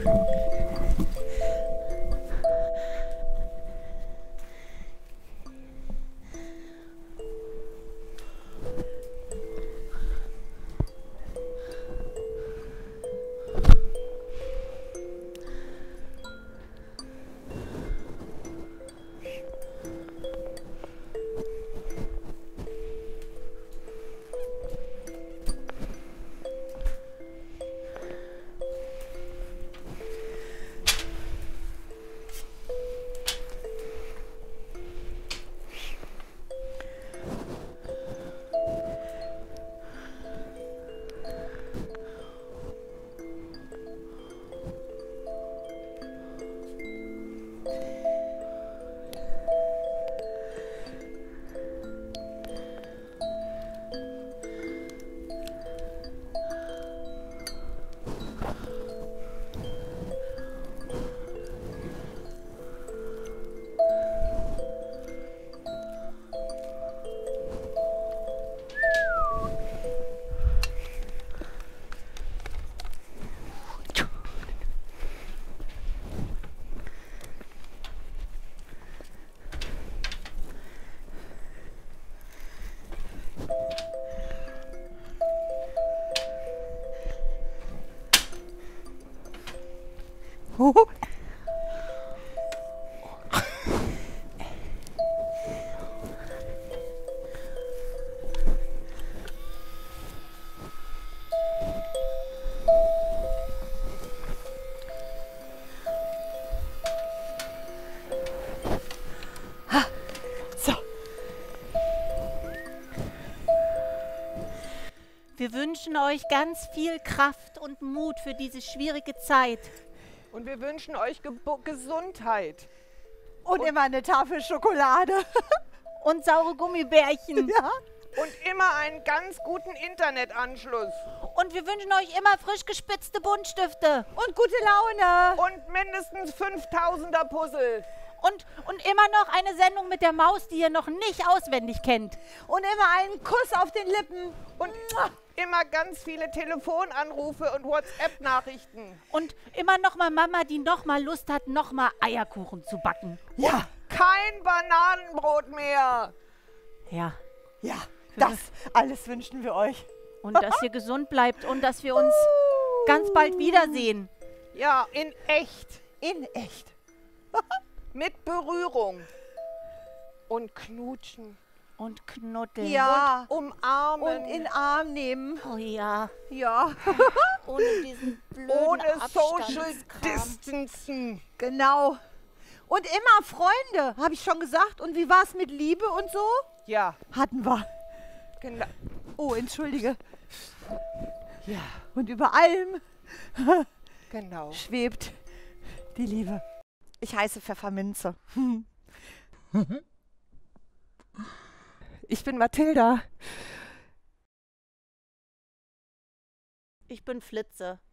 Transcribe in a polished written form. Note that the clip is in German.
Wir wünschen euch ganz viel Kraft und Mut für diese schwierige Zeit. Und wir wünschen euch Gesundheit. Und immer eine Tafel Schokolade. Und saure Gummibärchen. Ja. Und immer einen ganz guten Internetanschluss. Und wir wünschen euch immer frisch gespitzte Buntstifte. Und gute Laune. Und mindestens 5000er Puzzle. Und immer noch eine Sendung mit der Maus, die ihr noch nicht auswendig kennt. Und immer einen Kuss auf den Lippen. Und immer ganz viele Telefonanrufe und WhatsApp-Nachrichten. Und immer noch mal Mama, die noch mal Lust hat, noch mal Eierkuchen zu backen. Ja. Kein Bananenbrot mehr. Ja. Ja, das alles wünschen wir euch. Und dass ihr gesund bleibt und dass wir uns ganz bald wiedersehen. Ja, in echt. In echt. Mit Berührung. Und knutschen. Und knuddeln. Ja. Und umarmen. Und in den Arm nehmen. Oh ja. Ja. Ohne diesen blöden ohne Social Abstandskram. Distancen. Genau. Und immer Freunde, habe ich schon gesagt. Und wie war es mit Liebe und so? Ja, Hatten wir. genau. Oh, entschuldige. Ja, Und über allem genau. schwebt die Liebe. Ich heiße Pfefferminze. Ich bin Mathilda. Ich bin Flitze.